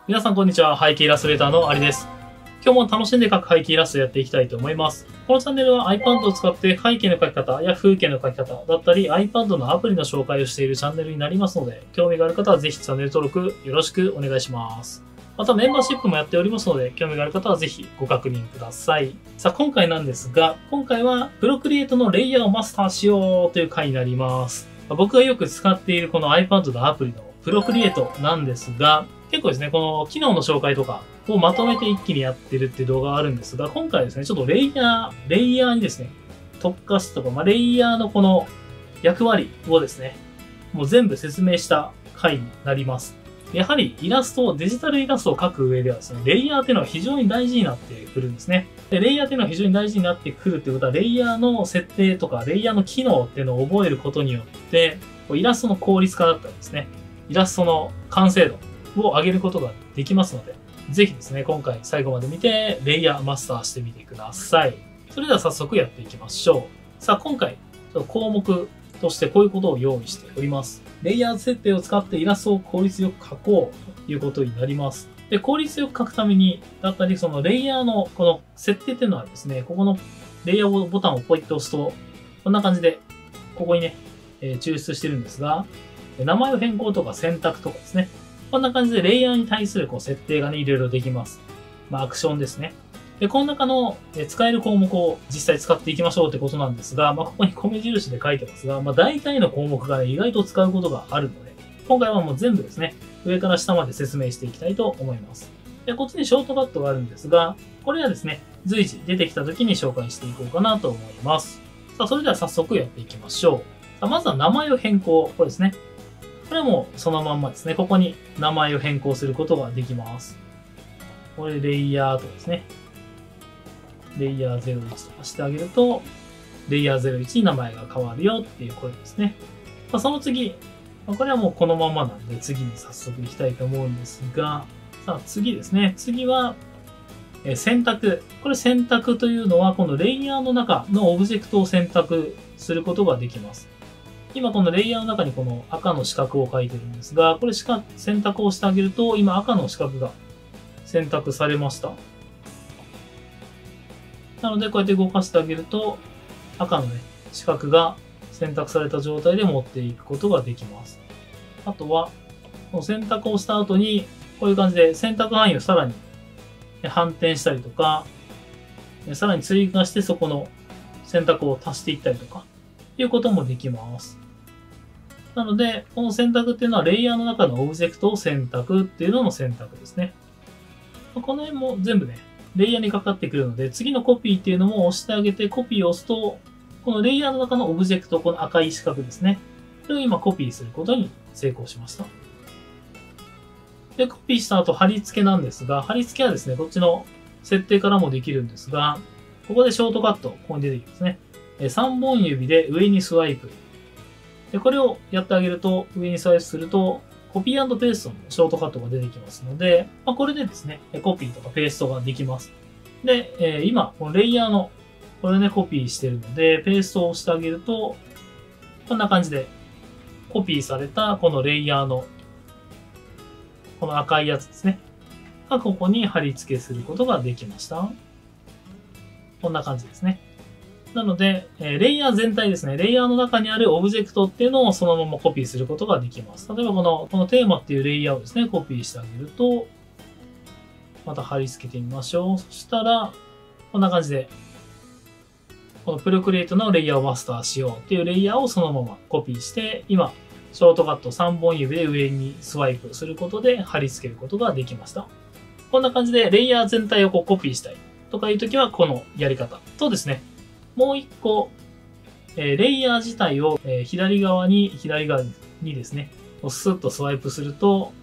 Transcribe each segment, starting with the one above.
皆さんこんにちは。背景イラストレーターのアリです。今日も楽しんで描く背景イラストをやっていきたいと思います。このチャンネルは iPad を使って背景の描き方や風景の描き方だったり iPad のアプリの紹介をしているチャンネルになりますので、興味がある方はぜひチャンネル登録よろしくお願いします。またメンバーシップもやっておりますので、興味がある方はぜひご確認ください。さあ今回なんですが、今回は Procreate のレイヤーをマスターしようという回になります。僕がよく使っているこの iPad のアプリの Procreate なんですが、結構ですね、この機能の紹介とかをまとめて一気にやってるっていう動画があるんですが、今回はですね、ちょっとレイヤーにですね、特化すとか、レイヤーのこの役割をですね、もう全部説明した回になります。やはりデジタルイラストを描く上ではですね、レイヤーっていうのは非常に大事になってくるんですね。で、レイヤーっていうのは非常に大事になってくるっていうことは、レイヤーの設定とか、レイヤーの機能っていうのを覚えることによって、イラストの効率化だったりですね、イラストの完成度を上げることができますので、ぜひですね、今回最後まで見て、レイヤーマスターしてみてください。それでは早速やっていきましょう。さあ、今回、項目としてこういうことを用意しております。レイヤー設定を使ってイラストを効率よく描こうということになります。で、効率よく描くために、だったり、そのレイヤーのこの設定っていうのはですね、ここのレイヤーボタンをポイッと押すと、こんな感じで、ここにね、抽出してるんですが、名前を変更とか選択とかですね。こんな感じでレイヤーに対する設定がね、いろいろできます。アクションですね。で、この中の使える項目を実際使っていきましょうってことなんですが、ここに米印で書いてますが、大体の項目がね、意外と使うことがあるので、今回はもう全部ですね、上から下まで説明していきたいと思います。で、こっちにショートカットがあるんですが、これはですね、随時出てきた時に紹介していこうかなと思います。さあ、それでは早速やっていきましょう。さあ、まずは名前を変更。これですね。これはもうそのまんまですね。ここに名前を変更することができます。これレイヤーとですね。レイヤー01とかしてあげると、レイヤー01に名前が変わるよっていうこれですね。その次、これはもうこのままなんで次に早速行きたいと思うんですが、さあ次ですね。次は、選択。これ選択というのは、このレイヤーの中のオブジェクトを選択することができます。今このレイヤーの中にこの赤の四角を書いてるんですが、これ選択をしてあげると、今赤の四角が選択されました。なのでこうやって動かしてあげると、赤のね、四角が選択された状態で持っていくことができます。あとは、この選択をした後に、こういう感じで選択範囲をさらに反転したりとか、さらに追加してそこの選択を足していったりとか、いうこともできます。なので、この選択っていうのはレイヤーの中のオブジェクトを選択っていうのの選択ですね。この辺も全部ね、レイヤーにかかってくるので、次のコピーっていうのも押してあげて、コピーを押すと、このレイヤーの中のオブジェクト、この赤い四角ですね。これを今コピーすることに成功しました。で、コピーした後、貼り付けなんですが、貼り付けはですね、こっちの設定からもできるんですが、ここでショートカット、ここに出てきますね。3本指で上にスワイプ。で、これをやってあげると、上にスワイプすると、コピー&ペーストのショートカットが出てきますので、これでですね、コピーとかペーストができます。で、今、このレイヤーの、これね、コピーしてるので、ペーストを押してあげると、こんな感じで、コピーされたこのレイヤーの、この赤いやつですね、がここに貼り付けすることができました。こんな感じですね。なので、レイヤー全体ですね。レイヤーの中にあるオブジェクトっていうのをそのままコピーすることができます。例えばこのテーマっていうレイヤーをですね、コピーしてあげると、また貼り付けてみましょう。そしたら、こんな感じで、このProcreateのレイヤーをマスターしようっていうレイヤーをそのままコピーして、今、ショートカット3本指で上にスワイプすることで貼り付けることができました。こんな感じでレイヤー全体をコピーしたいとかいうときはこのやり方とですね、もう一個、レイヤー自体を、左側にですね、スッとスワイプすると、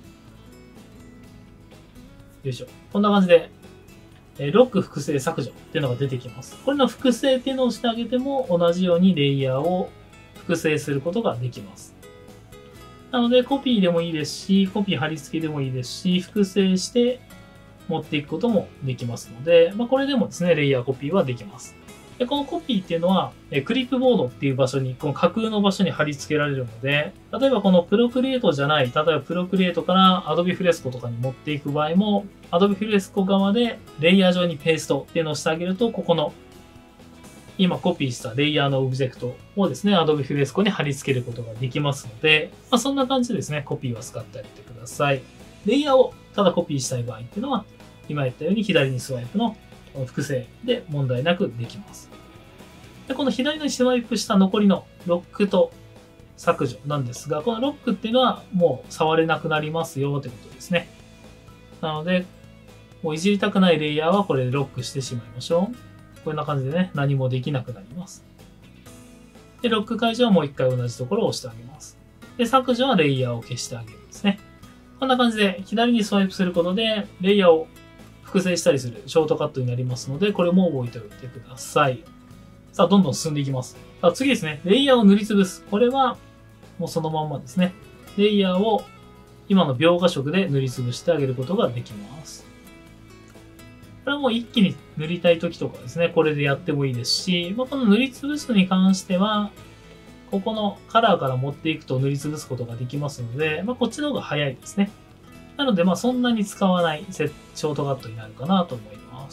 よいしょ。こんな感じで、ロック複製削除っていうのが出てきます。これの複製っていうのをしてあげても同じようにレイヤーを複製することができます。なのでコピーでもいいですし、コピー貼り付けでもいいですし、複製して持っていくこともできますので、これでもですね、レイヤーコピーはできます。 で、このコピーっていうのは、クリップボードっていう場所に、この架空の場所に貼り付けられるので、例えばこのプロクリエイトじゃない、例えばプロクリエイトから Adobe Fresco とかに持っていく場合も、Adobe Fresco 側でレイヤー上にペーストっていうのをしてあげると、ここの今コピーしたレイヤーのオブジェクトをですね、Adobe Fresco に貼り付けることができますので、そんな感じでですね、コピーは使ってあげてください。レイヤーをただコピーしたい場合っていうのは、今言ったように左にスワイプの複製で問題なくできます。で、この左にスワイプした残りのロックと削除なんですが、このロックっていうのはもう触れなくなりますよということですね。なので、もういじりたくないレイヤーはこれでロックしてしまいましょう。こんな感じでね、何もできなくなります。で、ロック解除はもう一回同じところを押してあげます。で、削除はレイヤーを消してあげるんですね。こんな感じで左にスワイプすることで、レイヤーを複製したりするショートカットになりますので、これも覚えておいてください。さあ、どんどん進んでいきます。さあ、次ですね。レイヤーを塗りつぶす。これは、もうそのまんまですね。レイヤーを今の描画色で塗りつぶしてあげることができます。これはもう一気に塗りたい時とかですね、これでやってもいいですし、この塗りつぶすに関しては、ここのカラーから持っていくと塗りつぶすことができますので、こっちの方が早いですね。なので、そんなに使わないショートカットになるかなと思います。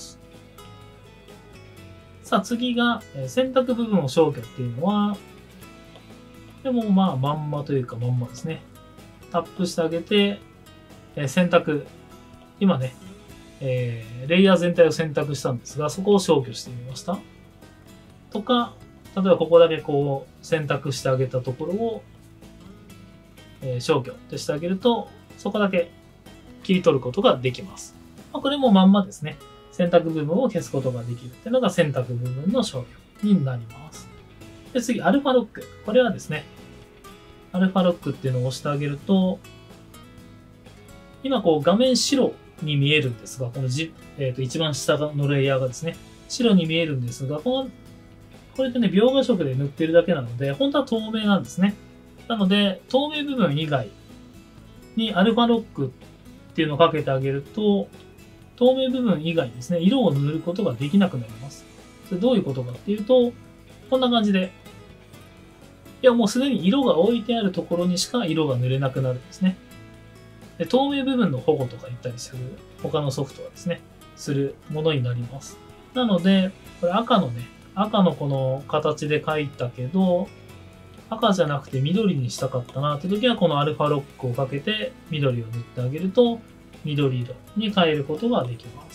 さあ、次が、選択部分を消去っていうのは、でもまんまというかまんまですね。タップしてあげて、選択。今ね、レイヤー全体を選択したんですが、そこを消去してみました。とか、例えばここだけこう選択してあげたところを、消去ってしてあげると、そこだけ切り取ることができます。これもまんまですね。選択部分を消すことができるっていうのが選択部分の消去になります。で、次、アルファロック。これはですね、アルファロックっていうのを押してあげると、今こう画面白に見えるんですが、この一番下のレイヤーがですね、白に見えるんですが、これでね、描画色で塗ってるだけなので、本当は透明なんですね。なので、透明部分以外にアルファロックっていうのをかけてあげると、透明部分以外にですね、色を塗ることができなくなります。それどういうことかっていうと、こんな感じで、いやもうすでに色が置いてあるところにしか色が塗れなくなるんですね。で、透明部分の保護とか言ったりする他のソフトはですね、するものになります。なので、これ赤のこの形で描いたけど、赤じゃなくて緑にしたかったなって時は、このアルファロックをかけて緑を塗ってあげると、緑色に変えることができます。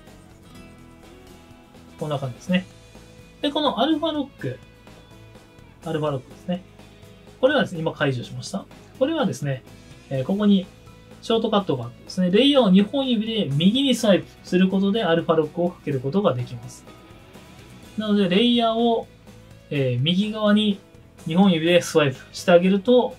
こんな感じですね。で、このアルファロックですね。これはですね、今解除しました。これはですね、ここにショートカットがあってですね、レイヤーを2本指で右にスワイプすることでアルファロックをかけることができます。なので、レイヤーを、右側に2本指でスワイプしてあげると、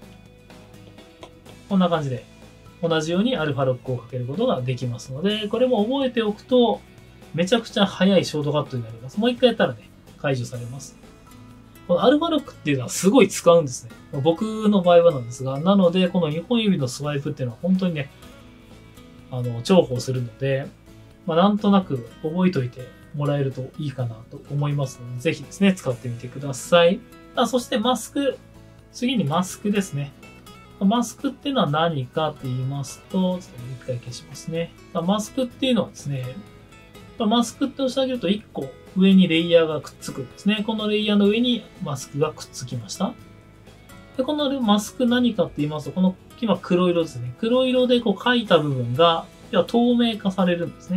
こんな感じで同じようにアルファロックをかけることができますので、これも覚えておくと、めちゃくちゃ速いショートカットになります。もう一回やったらね、解除されます。このアルファロックっていうのはすごい使うんですね。僕の場合はなんですが、なので、この2本指のスワイプっていうのは本当にね、重宝するので、なんとなく覚えておいてもらえるといいかなと思いますので、ぜひですね、使ってみてください。そしてマスク。次にマスクですね。マスクっていうのは何かって言いますと、ちょっと一回消しますね。マスクっていうのはですね、マスクって押してあげると1個上にレイヤーがくっつくんですね。このレイヤーの上にマスクがくっつきました。で、このマスク何かって言いますと、この今黒色ですね。黒色でこう描いた部分が透明化されるんですね。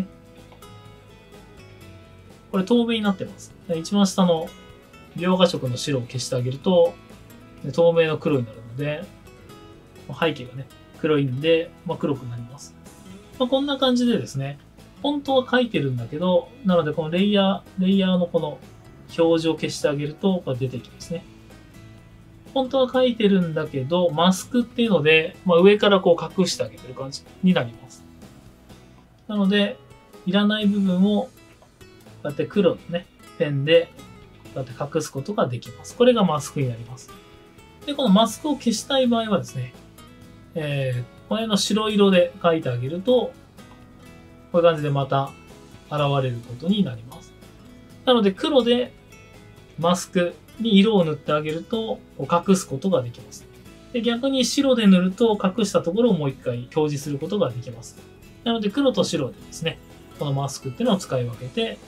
これ透明になってます。一番下の描画色の白を消してあげると、透明の黒になるので、背景がね、黒いんで、黒くなります。こんな感じでですね、本当は書いてるんだけど、なのでこのレイヤーのこの表示を消してあげると、これ出てきますね。本当は書いてるんだけど、マスクっていうので、上からこう隠してあげてる感じになります。なので、いらない部分を、こうやって黒のね、ペンで、こうやって隠すことができます。これがマスクになります。で、このマスクを消したい場合はですね、この辺の白色で書いてあげると、こういう感じでまた現れることになります。 なので黒でマスクに色を塗ってあげると隠すことができます。で、逆に白で塗ると隠したところをもう一回表示することができます。なので黒と白でですね、このマスクっていうのを使い分けて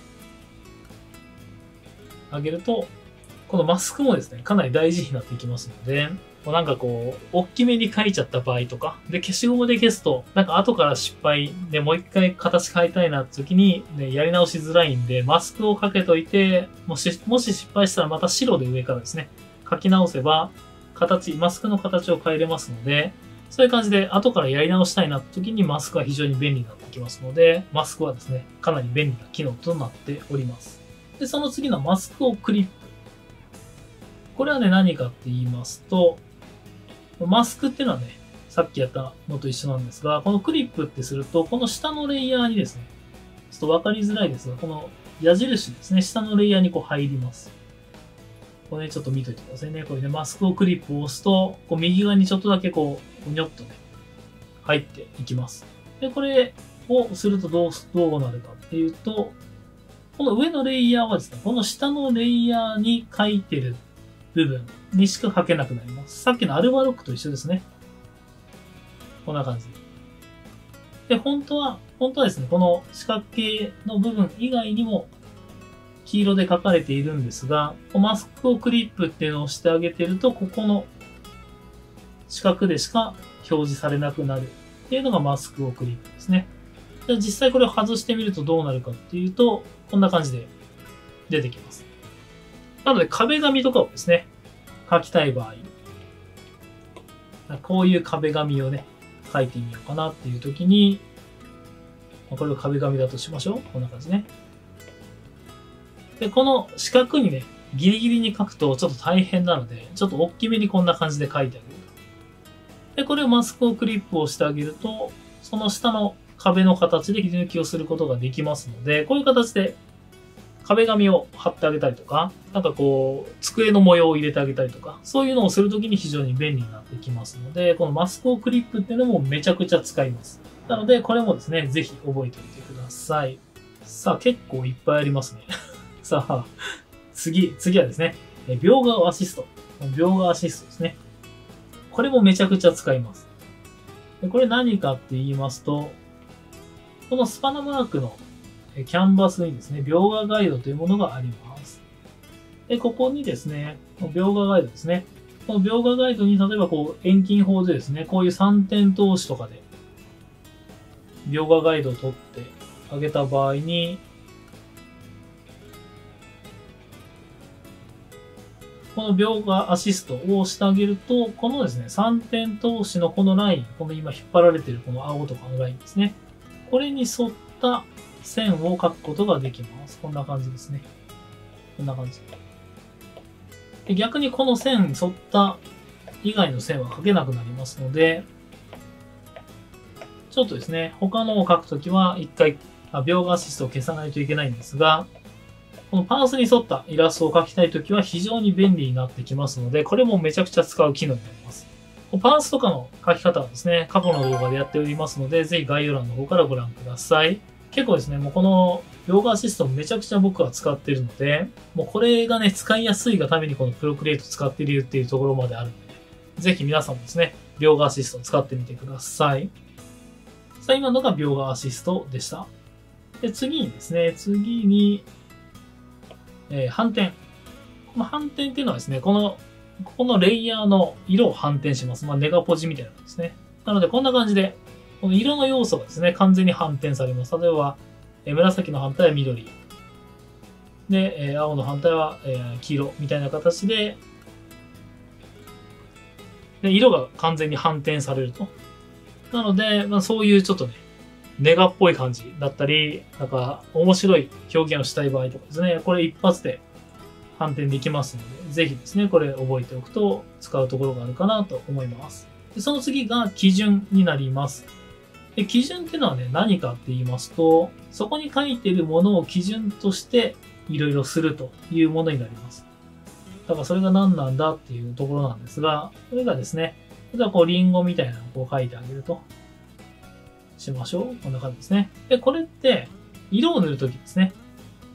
あげると、このマスクもですね、かなり大事になってきますので、なんかこう、大きめに描いちゃった場合とか、で、消しゴムで消すと、なんか後から失敗でもう一回形変えたいなって時に、ね、やり直しづらいんで、マスクをかけといて、もし失敗したらまた白で上からですね、描き直せば、マスクの形を変えれますので、そういう感じで後からやり直したいなって時にマスクは非常に便利になってきますので、マスクはですね、かなり便利な機能となっております。で、その次のマスクをクリップ。これはね、何かって言いますと、マスクっていうのはね、さっきやったのと一緒なんですが、このクリップってすると、この下のレイヤーにですね、ちょっとわかりづらいですが、この矢印ですね、下のレイヤーにこう入ります。これね、ちょっと見といてくださいね。これね、マスクをクリップを押すと、こう右側にちょっとだけこう、にょっとね、入っていきます。で、これをするとどうなるかっていうと、この上のレイヤーはですね、この下のレイヤーに書いてる部分にしか書けなくなります。さっきのアルバロックと一緒ですね。こんな感じで。本当はですね、この四角形の部分以外にも黄色で書かれているんですが、マスクをクリップっていうのを押してあげてると、ここの四角でしか表示されなくなるっていうのがマスクをクリップですね。で実際これを外してみるとどうなるかっていうと、こんな感じで出てきます。なので壁紙とかをですね、描きたい場合、こういう壁紙をね、描いてみようかなっていう時に、これを壁紙だとしましょう。こんな感じね。で、この四角にね、ギリギリに描くとちょっと大変なので、ちょっと大きめにこんな感じで描いてあげると。で、これをマスクをクリップをしてあげると、その下の壁の形で切り抜きをすることができますので、こういう形で壁紙を貼ってあげたりとか、なんかこう、机の模様を入れてあげたりとか、そういうのをするときに非常に便利になってきますので、このマスクをクリップっていうのもめちゃくちゃ使います。なので、これもですね、ぜひ覚えておいてください。さあ、結構いっぱいありますね。さあ、次はですね、描画アシスト。描画アシストですね。これもめちゃくちゃ使います。これ何かって言いますと、このスパナマークのキャンバスにですね、描画ガイドというものがあります。で、ここにですね、描画ガイドですね。この描画ガイドに例えばこう遠近法でですね、こういう3点通しとかで描画ガイドを取ってあげた場合に、この描画アシストを押してあげると、このですね、3点通しのこのライン、この今引っ張られているこの青とかのラインですね。これに沿った線を描くことができます。こんな感じですね。こんな感じ。で逆にこの線に沿った以外の線は描けなくなりますので、ちょっとですね、他のを描くときは一回描画アシストを消さないといけないんですが、このパースに沿ったイラストを描きたいときは非常に便利になってきますので、これもめちゃくちゃ使う機能になります。パースとかの描き方はですね、過去の動画でやっておりますので、ぜひ概要欄の方からご覧ください。結構ですね、もうこの描画アシストめちゃくちゃ僕は使っているので、もうこれがね、使いやすいがためにこのプロクリエイト使っているっていうところまであるので、ぜひ皆さんもですね、描画アシストを使ってみてください。さあ、今のが描画アシストでした。で、次にですね、反転。この反転っていうのはですね、このレイヤーの色を反転します。ネガポジみたいな感じですね。なので、こんな感じで、この色の要素がですね、完全に反転されます。例えば、紫の反対は緑。で、青の反対は黄色みたいな形で、色が完全に反転されると。なので、そういうちょっとね、ネガっぽい感じだったり、なんか面白い表現をしたい場合とかですね、これ一発で反転できますので、ぜひですね、これ覚えておくと使うところがあるかなと思います。でその次が基準になります。で基準っていうのはね、何かって言いますと、そこに書いているものを基準としていろいろするというものになります。だからそれが何なんだっていうところなんですが、それがですね、例えばこうリンゴみたいなのをこう書いてあげるとしましょう。こんな感じですね。で、これって色を塗るときですね。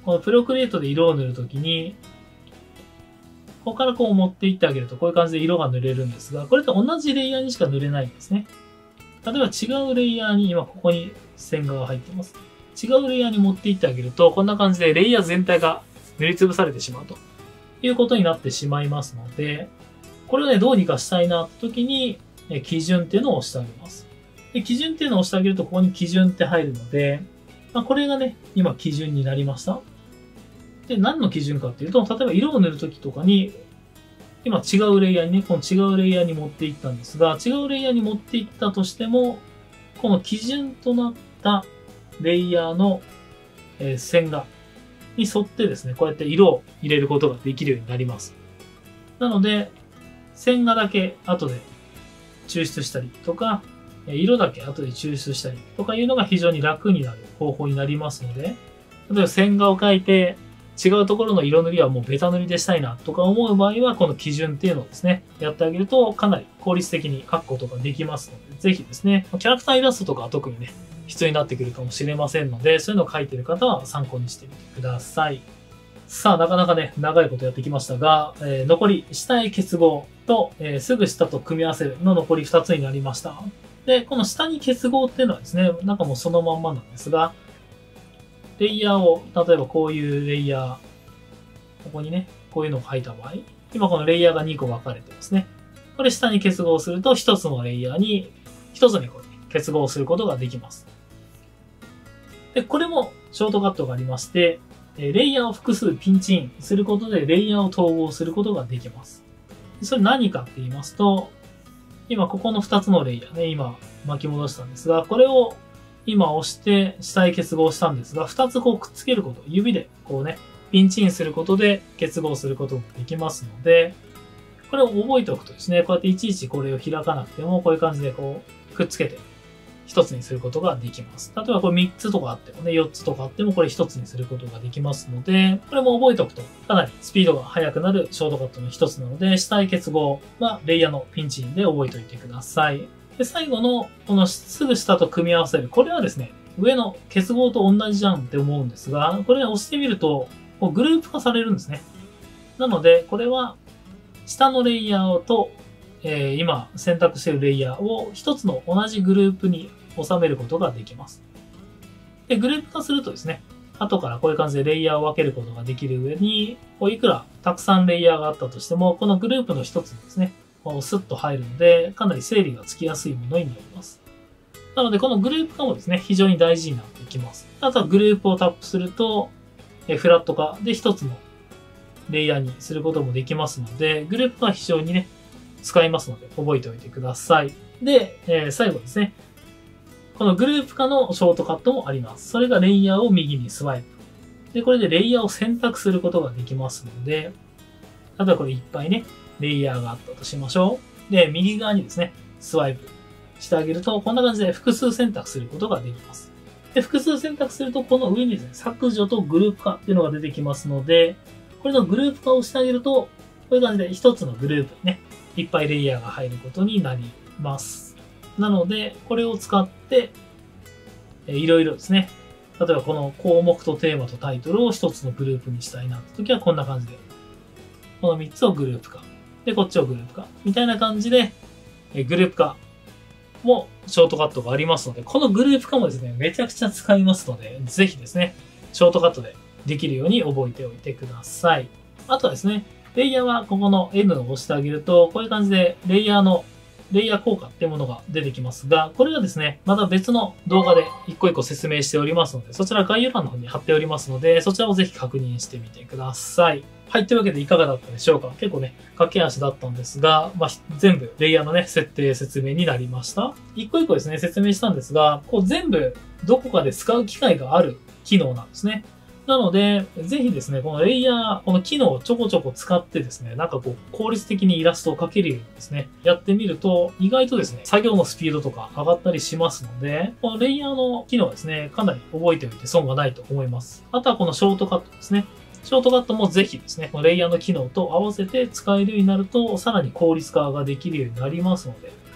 このプロクリエイトで色を塗るときに、ここからこう持っていってあげると、こういう感じで色が塗れるんですが、これと同じレイヤーにしか塗れないんですね。例えば違うレイヤーに、今ここに線画が入ってます。違うレイヤーに持っていってあげると、こんな感じでレイヤー全体が塗りつぶされてしまうということになってしまいますので、これをね、どうにかしたいなって時に、基準っていうのを押してあげます。で、基準っていうのを押してあげると、ここに基準って入るので、これがね、今基準になりました。で、何の基準かっていうと、例えば色を塗るときとかに、今違うレイヤーにね、この違うレイヤーに持っていったんですが、違うレイヤーに持っていったとしても、この基準となったレイヤーの線画に沿ってですね、こうやって色を入れることができるようになります。なので、線画だけ後で抽出したりとか、色だけ後で抽出したりとかいうのが非常に楽になる方法になりますので、例えば線画を描いて違うところの色塗りはもうベタ塗りでしたいなとか思う場合は、この基準っていうのをですね、やってあげるとかなり効率的に描くことができますので、ぜひですね、キャラクターイラストとかは特にね、必要になってくるかもしれませんので、そういうのを描いている方は参考にしてみてください。さあ、なかなかね、長いことやってきましたが、残り下絵結合と、すぐ下と組み合わせるの残り2つになりました。で、この下に結合っていうのはですね、なんかもうそのまんまなんですが、レイヤーを、例えばこういうレイヤー、ここにね、こういうのを書いた場合、今このレイヤーが2個分かれてますね。これ下に結合すると1つのレイヤーに、1つにこう結合することができます。で、これもショートカットがありまして、レイヤーを複数ピンチインすることでレイヤーを統合することができます。それ何かって言いますと、今ここの2つのレイヤーね、今巻き戻したんですが、これを今押して下へ結合したんですが、2つこうくっつけること、指でこうね、ピンチインすることで結合することもできますので、これを覚えておくとですね、こうやっていちいちこれを開かなくても、こういう感じでこうくっつけて1つにすることができます。例えばこれ3つとかあってもね、4つとかあってもこれ1つにすることができますので、これも覚えておくとかなりスピードが速くなるショートカットの1つなので、下へ結合はレイヤーのピンチインで覚えておいてください。で、最後のこのすぐ下と組み合わせる。これはですね、上の結合と同じじゃんって思うんですが、これを押してみると、こうグループ化されるんですね。なので、これは下のレイヤーと今選択しているレイヤーを一つの同じグループに収めることができます。で、グループ化するとですね、後からこういう感じでレイヤーを分けることができる上に、いくらたくさんレイヤーがあったとしても、このグループの一つにですね、スッと入るので、かなり整理がつきやすいものになります。なので、このグループ化もですね、非常に大事になってきます。あとはグループをタップすると、フラット化で一つのレイヤーにすることもできますので、グループ化は非常にね、使いますので、覚えておいてください。で、最後ですね。このグループ化のショートカットもあります。それがレイヤーを右にスワイプ。で、これでレイヤーを選択することができますので、例えばこれいっぱいね、レイヤーがあったとしましょう。で、右側にですね、スワイプしてあげると、こんな感じで複数選択することができます。で、複数選択すると、この上にですね、削除とグループ化っていうのが出てきますので、これのグループ化をしてあげると、こういう感じで一つのグループにね、いっぱいレイヤーが入ることになります。なので、これを使って、いろいろですね、例えばこの項目とテーマとタイトルを一つのグループにしたいなって時はこんな感じで、この3つをグループ化。で、こっちをグループ化。みたいな感じで、グループ化もショートカットがありますので、このグループ化もですね、めちゃくちゃ使いますので、ぜひですね、ショートカットでできるように覚えておいてください。あとはですね、レイヤーはここの N を押してあげると、こういう感じでレイヤー効果っていうものが出てきますが、これがですね、また別の動画で一個一個説明しておりますので、そちら概要欄の方に貼っておりますので、そちらをぜひ確認してみてください。はい、というわけでいかがだったでしょうか。結構ね、駆け足だったんですが、全部レイヤーのね、設定説明になりました。一個一個ですね、説明したんですが、こう全部どこかで使う機会がある機能なんですね。なので、ぜひですね、このレイヤー、この機能をちょこちょこ使ってですね、なんかこう、効率的にイラストを描けるようにですね、やってみると、意外とですね、作業のスピードとか上がったりしますので、このレイヤーの機能はですね、かなり覚えておいて損がないと思います。あとはこのショートカットですね。ショートカットもぜひですね、レイヤーの機能と合わせて使えるようになると、さらに効率化ができるようになりますので、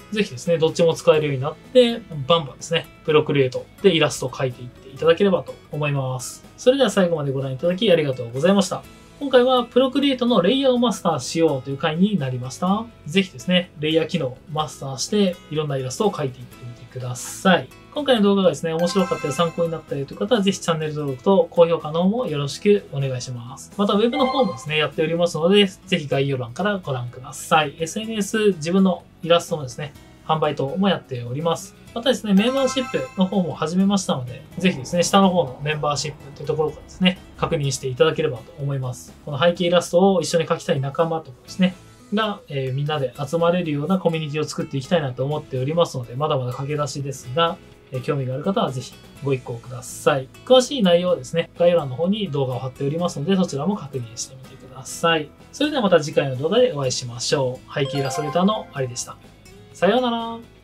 ぜひですね、どっちも使えるようになって、バンバンですね、プロクリエイトでイラストを描いていっていただければと思います。それでは最後までご覧いただきありがとうございました。今回はプロクリエイトのレイヤーをマスターしようという回になりました。ぜひですね、レイヤー機能をマスターしていろんなイラストを描いていってみてください。今回の動画がですね、面白かったり参考になったりという方は、ぜひチャンネル登録と高評価の方もよろしくお願いします。また、ウェブの方もですね、やっておりますので、ぜひ概要欄からご覧ください。SNS、自分のイラストのですね、販売等もやっております。またですね、メンバーシップの方も始めましたので、ぜひですね、下の方のメンバーシップというところからですね、確認していただければと思います。この背景イラストを一緒に描きたい仲間とかですね、が、みんなで集まれるようなコミュニティを作っていきたいなと思っておりますので、まだまだ駆け出しですが、興味がある方はぜひご一行ください。詳しい内容はですね、概要欄の方に動画を貼っておりますので、そちらも確認してみてください。それではまた次回の動画でお会いしましょう。背景イラストレーターのありでした。さようなら。